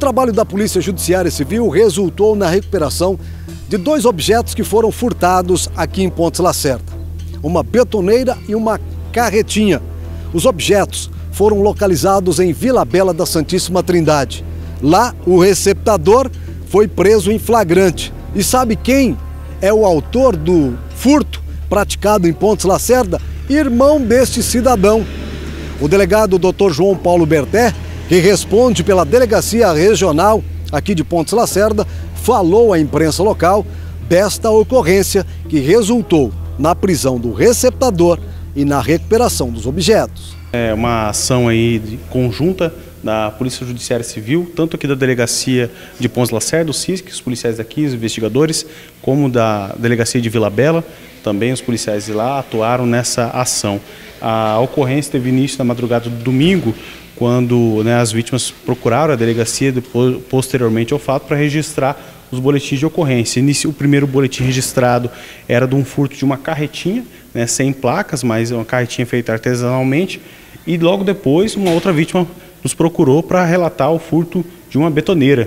trabalho da Polícia Judiciária Civil resultou na recuperação de 2 objetos que foram furtados aqui em Pontes Lacerda: uma betoneira e uma carretinha. Os objetos foram localizados em Vila Bela da Santíssima Trindade. Lá, o receptador foi preso em flagrante. E sabe quem é o autor do furto praticado em Pontes Lacerda? Irmão deste cidadão. O delegado Dr. João Paulo Berté, que responde pela Delegacia Regional aqui de Pontes Lacerda, falou à imprensa local desta ocorrência que resultou na prisão do receptador e na recuperação dos objetos. É uma ação aí conjunta da Polícia Judiciária Civil, tanto aqui da Delegacia de Pontes Lacerda, o CISC, os policiais daqui, os investigadores, como da Delegacia de Vila Bela, também os policiais de lá atuaram nessa ação. A ocorrência teve início na madrugada do domingo, quando as vítimas procuraram a delegacia posteriormente ao fato para registrar os boletins de ocorrência. O primeiro boletim registrado era de um furto de uma carretinha, sem placas, mas uma carretinha feita artesanalmente, e logo depois uma outra vítima nos procurou para relatar o furto de uma betoneira,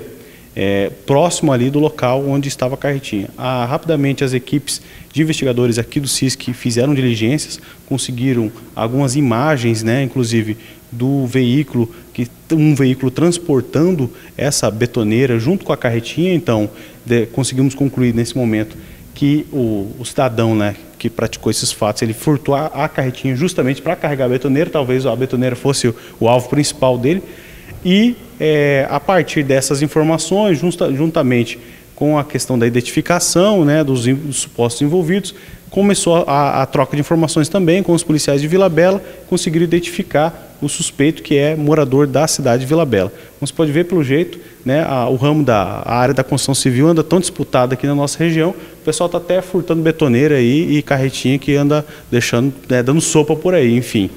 próximo ali do local onde estava a carretinha. Rapidamente as equipes de investigadores aqui do CISC fizeram diligências, conseguiram algumas imagens, inclusive do veículo, um veículo transportando essa betoneira junto com a carretinha. Então conseguimos concluir nesse momento que o cidadão que praticou esses fatos, ele furtou a carretinha justamente para carregar a betoneira. Talvez a betoneira fosse o alvo principal dele. E a partir dessas informações, juntamente com a questão da identificação dos supostos envolvidos, começou a troca de informações também com os policiais de Vila Bela, conseguiram identificar o suspeito, que é morador da cidade de Vila Bela. Como você pode ver pelo jeito, o ramo a área da construção civil anda tão disputada aqui na nossa região, o pessoal está até furtando betoneira aí e carretinha que anda deixando, dando sopa por aí, enfim.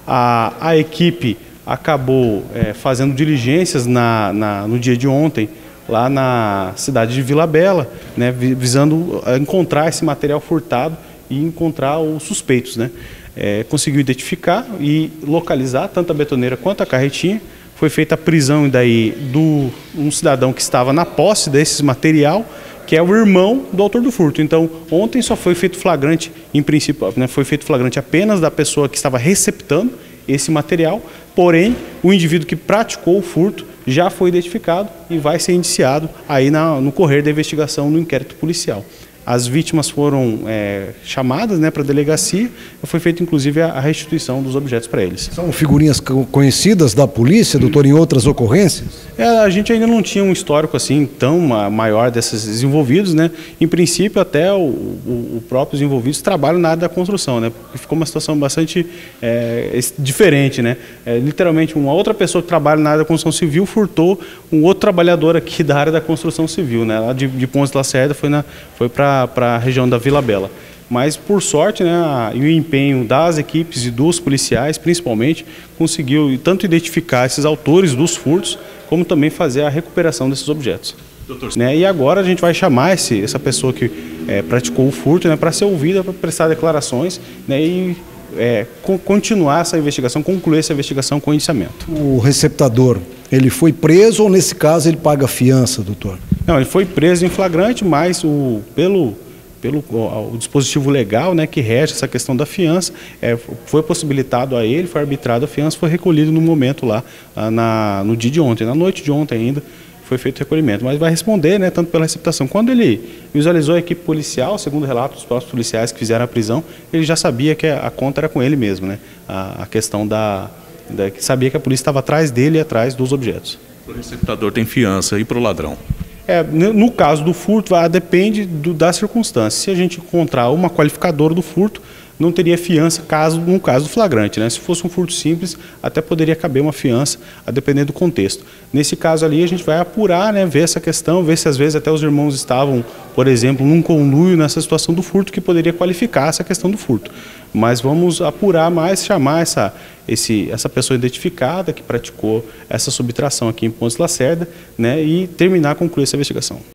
A equipe acabou fazendo diligências no dia de ontem, lá na cidade de Vila Bela, visando encontrar esse material furtado e encontrar os suspeitos. Conseguiu identificar e localizar tanto a betoneira quanto a carretinha. Foi feita a prisão daí um cidadão que estava na posse desse material, que é o irmão do autor do furto. Então, ontem só foi feito flagrante, em princípio, foi feito flagrante apenas da pessoa que estava receptando esse material, porém, o indivíduo que praticou o furto já foi identificado e vai ser indiciado aí no correr da investigação no inquérito policial. As vítimas foram chamadas para a delegacia e foi feita inclusive a restituição dos objetos para eles. São figurinhas conhecidas da polícia, doutor, em outras ocorrências? A gente ainda não tinha um histórico assim tão maior desses envolvidos, Em princípio, até os próprios envolvidos trabalham na área da construção, Porque ficou uma situação bastante diferente, Literalmente, uma outra pessoa que trabalha na área da construção civil furtou um outro trabalhador aqui da área da construção civil, Lá de Pontes Lacerda foi para a região da Vila Bela. Mas, por sorte, e o empenho das equipes e dos policiais, principalmente, conseguiu tanto identificar esses autores dos furtos, como também fazer a recuperação desses objetos. Doutor. E agora a gente vai chamar essa pessoa que praticou o furto para ser ouvida, para prestar declarações e continuar essa investigação, concluir essa investigação com indiciamento. O receptador, ele foi preso ou, nesse caso, ele paga fiança, doutor? Não, ele foi preso em flagrante, mas pelo o dispositivo legal que rege essa questão da fiança, foi possibilitado a ele, foi arbitrado a fiança, foi recolhido no momento lá, no dia de ontem, na noite de ontem ainda, foi feito o recolhimento. Mas vai responder tanto pela receptação. Quando ele visualizou a equipe policial, segundo o relato dos próprios policiais que fizeram a prisão, ele já sabia que a conta era com ele mesmo, A questão sabia que a polícia estava atrás dele e atrás dos objetos. O receptador tem fiança, e para o ladrão? No caso do furto, depende da circunstância. Se a gente encontrar uma qualificadora do furto, não teria fiança no caso do flagrante. Se fosse um furto simples, até poderia caber uma fiança, a depender do contexto. Nesse caso ali, a gente vai apurar, ver essa questão, ver se às vezes até os irmãos estavam, por exemplo, num conluio nessa situação do furto, que poderia qualificar essa questão do furto. Mas vamos apurar mais, chamar essa pessoa identificada que praticou essa subtração aqui em Pontes Lacerda, e concluir essa investigação.